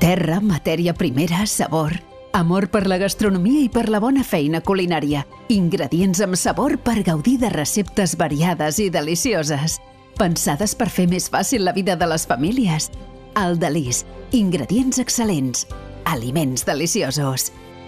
Terra, matèria primera, sabor. Amor per la gastronomia i per la bona feina culinària. Ingredients amb sabor per gaudir de receptes variades i delicioses. Pensades per fer més fàcil la vida de les famílies. Aldalís. Ingredients excel·lents. Aliments deliciosos.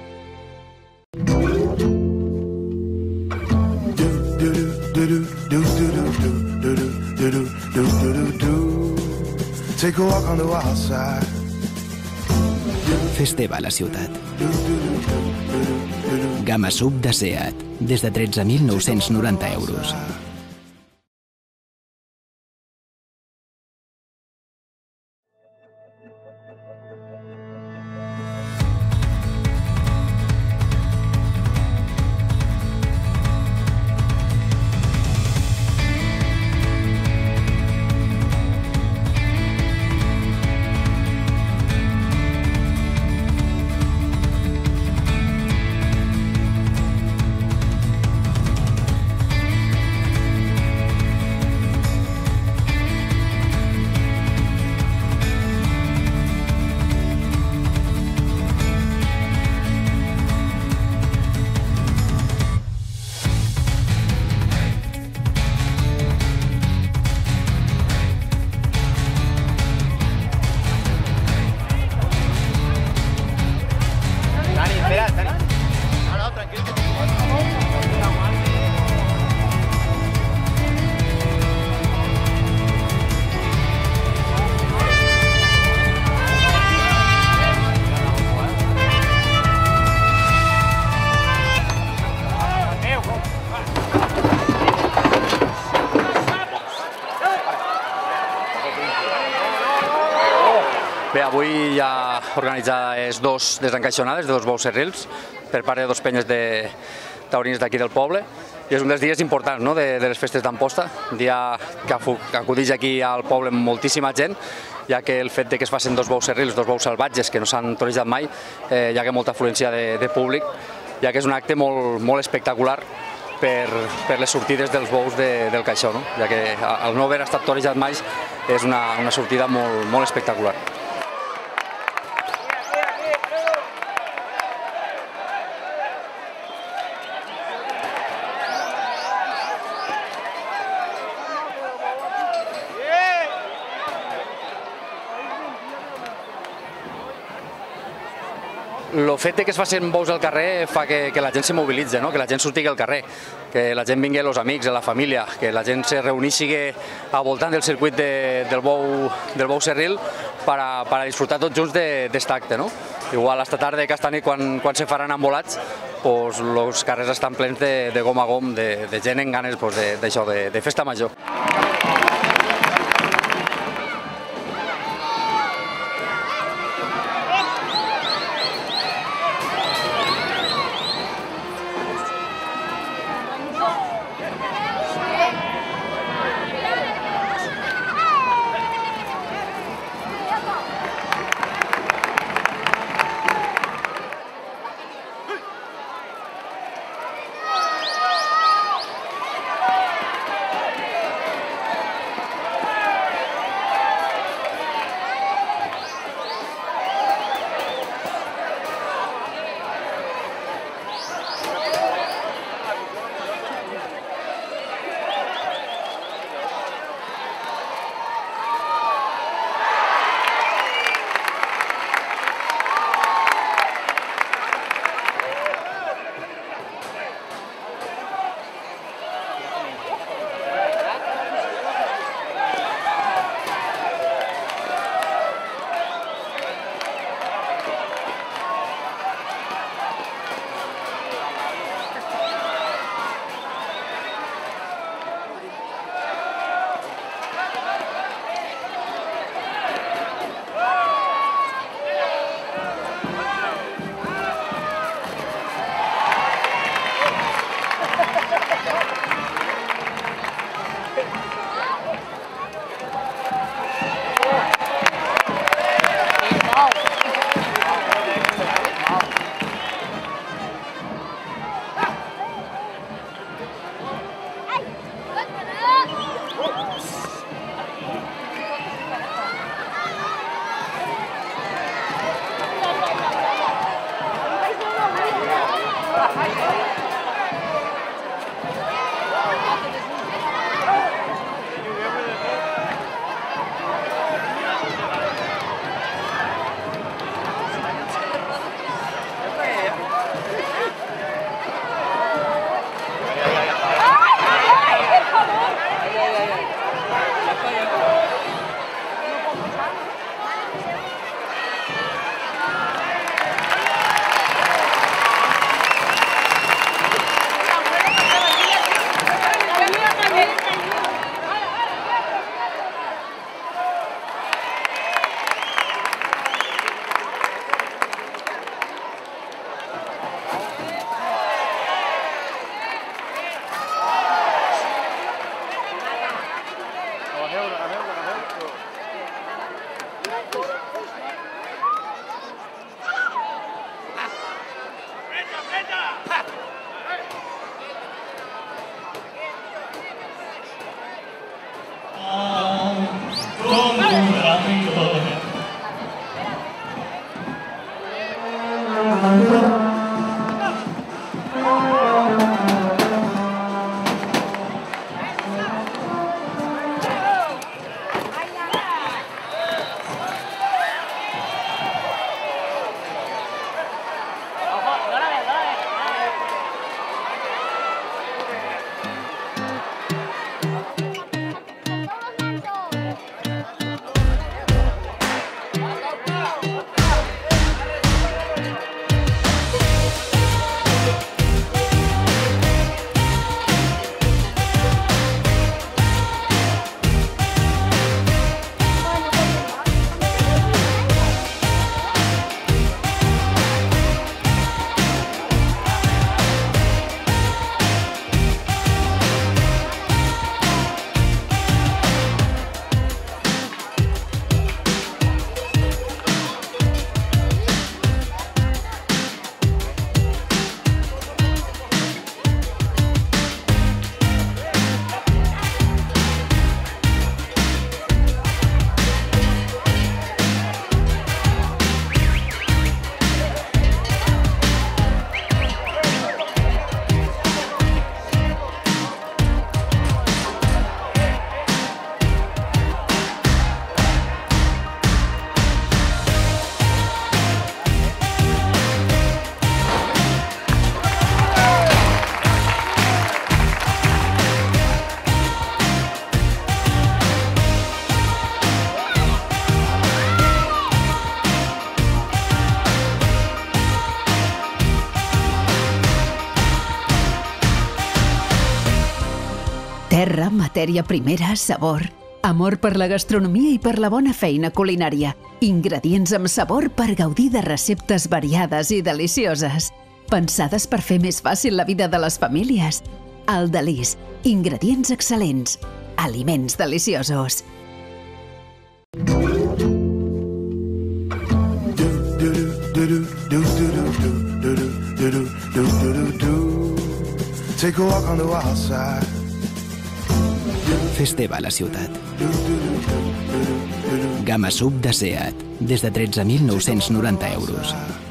Take a walk on the wild side. Fes teva la ciutat. Gamma SUV de SEAT, des de 13.990 euros. Bé, avui hi ha organitzades dos desencaixonades de dos bous serrils per part de dos penyes de taurins d'aquí del poble, i és un dels dies importants de les festes d'Amposta, un dia que acudeix aquí al poble moltíssima gent, ja que el fet que es facin dos bous serrils, dos bous salvatges que no s'han torejat mai, hi ha molta afluència de públic, ja que és un acte molt espectacular per les sortides dels bous del caixó, ja que el no haver estat torejat mai és una sortida molt espectacular. El fet que es facin bous al carrer fa que la gent se mobilitzi, que la gent surti al carrer, que la gent vingui els amics, la família, que la gent se reuneixi al voltant del circuit del bou serril per a disfrutar tots junts d'aquest acte. Igual esta tarda, aquesta nit, quan se faran embolats, els carrers estan plens de gom a gom, de gent en ganes d'això, de festa major. Terra, matèria primera, sabor. Amor per la gastronomia i per la bona feina culinària. Ingredients amb sabor per gaudir de receptes variades i delicioses. Pensades per fer més fàcil la vida de les famílies. Aldalís. Ingredients excel·lents. Aliments deliciosos. Take a walk on the wild side. Fes teva la ciutat. Gamma SUV de SEAT, des de 13.990 euros.